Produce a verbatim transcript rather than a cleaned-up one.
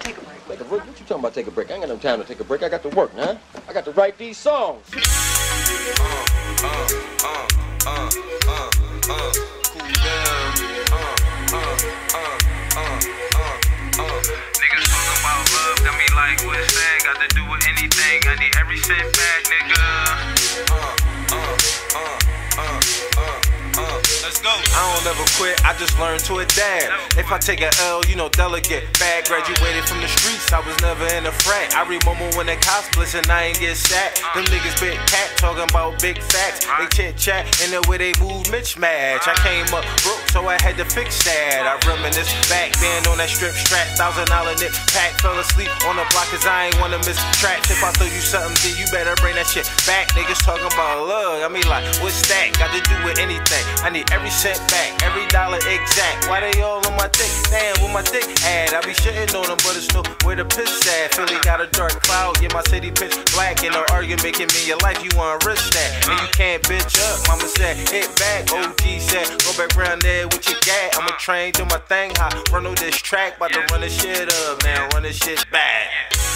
take a break. Take a break? What you talking about take a break? I ain't got no time to take a break. I got to work, man. I got to write these songs. Uh, uh, uh, uh, uh, uh, Kool Dell. Uh, uh, uh, uh, uh, uh. Niggas talking about love, got me like, what's that? Got to do with anything, I need every cent back, nigga. Uh, uh, uh, uh, uh. Uh, let's go. I don't ever quit, I just learned to adapt. If I take a L, you know, delegate. Bad, graduated from the streets, I was never in a frat. I remember when they cosplayed and I ain't get sacked. Them niggas big cat, talking about big facts. They chit chat, and the way they move mismatch. I came up broke, so I had to fix that. I reminisce back then on that strip strap, thousand dollar nip pack. Fell asleep on the block cause I ain't wanna miss tracks. If I throw you something, then you better bring that shit back. Niggas talking about love, I mean like, what's that? Got to do with anything. I need every cent back, every dollar exact. Why they all on my dick? Damn, with my dick at? I be shitting on them, but it's no where the piss at. Philly got a dark cloud, yeah, my city pitch black. And no argument making me your life, you wanna risk that. And you can't bitch up, mama said, hit back. O G said, go back round there with your gat. I'ma train, do my thing hot, run on this track, about to run this shit up, now run this shit back.